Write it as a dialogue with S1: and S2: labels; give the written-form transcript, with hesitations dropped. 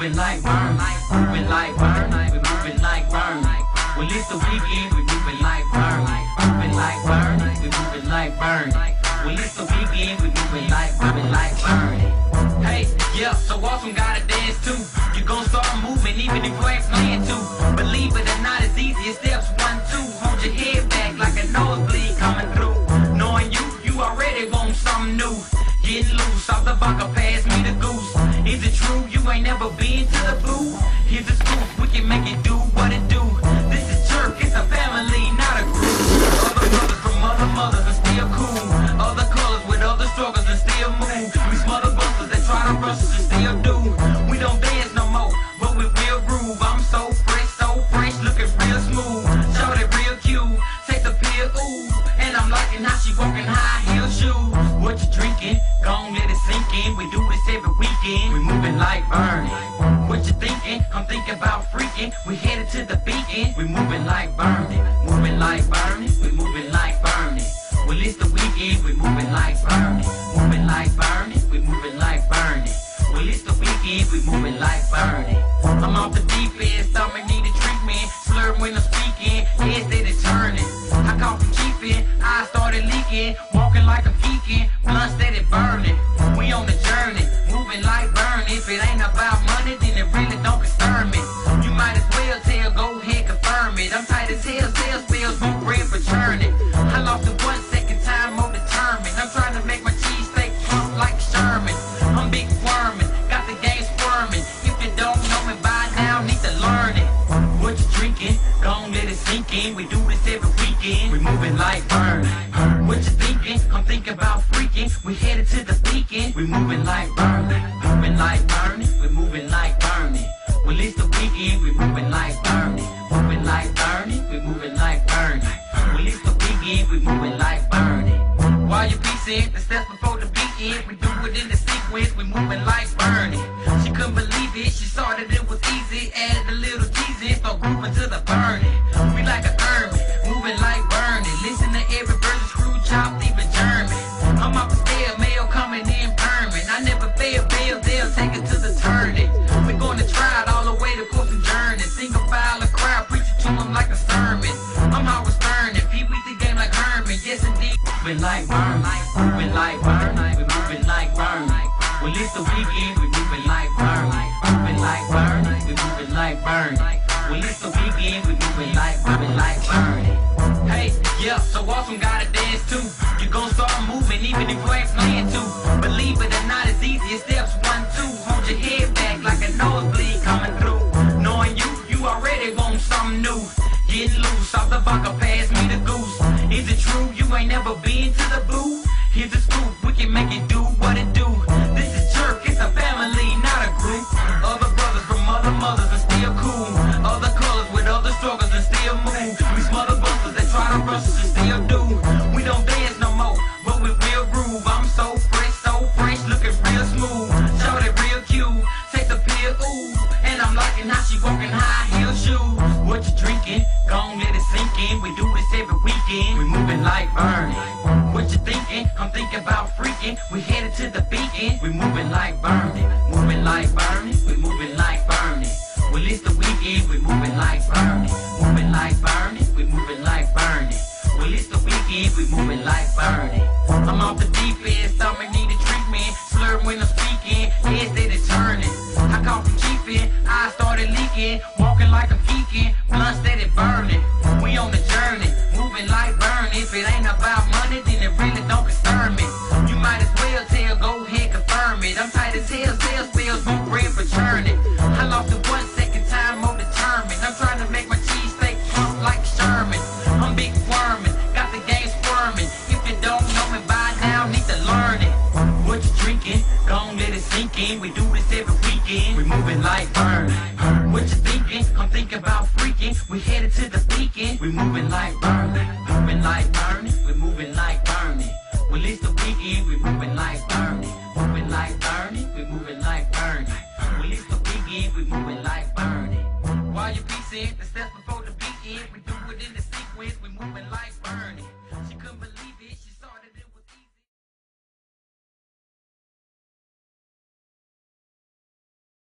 S1: moving like burn, moving like burn, we moving like burn. Well, it's the weekend, we moving like burn, moving like burn, we moving like burn. Well, it's the weekend, we moving like burn. Hey, yeah, so awesome, gotta dance too. You gon' start moving even if you ain't playing to. Believe it or not, it's easy. It's steps 1, 2. Hold your head back like a nosebleed coming through. Knowing you already want something new. Getting loose off the vodka, pass me the goose. Is it true you ain't never been to the booth? Here's a scoop, we can make it do what it do. This is Jerk, it's a family, not a group. Other brothers from other mothers are still cool. Other colors with other struggles and still move. We smother busters that try to rush us and still do. We don't dance no more, but we will groove. I'm so fresh, looking real smooth. Shorty real cute, take the pill, ooh. And I'm liking how she walking high heel shoes. What you drinking? Gon' let it sink in. We do this every weekend. We moving like burning. What you thinking? I'm thinking about freaking. We headed to the beacon. We moving like burning. Moving like burning. We moving like burning. Well, it's the weekend. We moving like burning. Moving like burning. We moving like burning. Well, it's the weekend. We moving like burning. I'm off the deep end. Stomach need a treatment. Slur when I'm speaking. Head steady turning. I caught from cheaping. I started leaking. Walking like I'm geeking. Blunt steady burning. We on the journey. Moving like burning. If it ain't about money, then it really don't concern me. You might as well tell, go ahead, confirm it. I'm tight as hell, sales bills, more bread for churning. I lost it 1 second, time more determined. I'm trying to make my cheese steak plump like Sherman. I'm big worming, got the game squirming. If you don't know me by now, need to learn it. What you drinking? Gon' let it sink in. We do this every weekend. We moving like burning. What you thinking? I'm thinking about freaking. We headed to the beacon. We moving like burning. Moving like burning. We moving like burning. Well, it's the weekend. We moving like burning. Moving like burning. We moving like burning. Well, it's the weekend. We moving like burning. While you piecing the steps before the beacon, we do it in the sequence. We moving like burning. She couldn't believe it. She saw that it was easy. Added a little teasing. Start grooving to the burning. We like a hermit. Moving like burning. Listen to every verse, screw chop, even German. I'm off the scale, mail coming in permanent. I never fail, they'll take it to the turning. We're gonna try it all the way to course and journey. Single file a crowd, preach it to them like a sermon. I'm always turning, Pee-wee's the game like Herman. Yes indeed, moving like burn, moving like burn, we moving like burn. Well, it's the weekend, we moving like burn, moving like burn, we moving like burn. Well, it's the weekend, we moving like burn. Hey, yeah, so awesome, gotta dance too. You gon' start moving even if you ain't playing to. Believe it or not, it's easy. It's steps 1, 2. Hold your head back like a nosebleed coming through. Knowing you already want something new. Getting loose off the vodka, pass me the goose. Is it true you ain't never been to the booth? Here's a scoop, we can make it do what it do. This is Jerk, it's a family, not a group. Other brothers from other mothers are still cool. Other colors with other struggles and still move. We smother busters that try to rush us and still do. We don't dance no more, but we will groove. I'm so fresh, looking real smooth. Shorty real cute, take the pill, ooh. And I'm liking how she walking high heel shoes. What you drinking? Gon' let it sink in. We do this every weekend. We moving like burning. What you thinking? I'm thinking about freaking. We headed to the beacon. We moving like burning. Moving like burning. We moving like burning. Well, it's the weekend. We moving like burning. Moving like burning. We moving like burning. Well, it's the weekend. We moving like burning. I'm off the deep end. Stomach need a treatment. Slur when I'm speaking. Head steady turning. I caught from cheaping. I started leaking. Walking like I'm geeking. Blunt steady burning. We on the journey. Moving like burning. If it ain't about money, then it really don't concern me. You might as well tell, go ahead, confirm it. I'm tight as hell, sales bills, more bread for churning. I lost it 1 second, time more determined. I'm trying to make my cheese steak plump like Sherman. I'm big worming, got the game squirming. If you don't know me by now, need to learn it. What you drinking? Gon' let it sink in. We do this every weekend. We moving like burn. What you thinking? I'm thinking about freaking. We headed to the beacon. We moving like burning. Moving like burning. We moving like burning. Well, it's the weekend. We moving like burning. Moving like burning. We moving like burning. Well, it's the weekend. We moving like burning. While you piecing the steps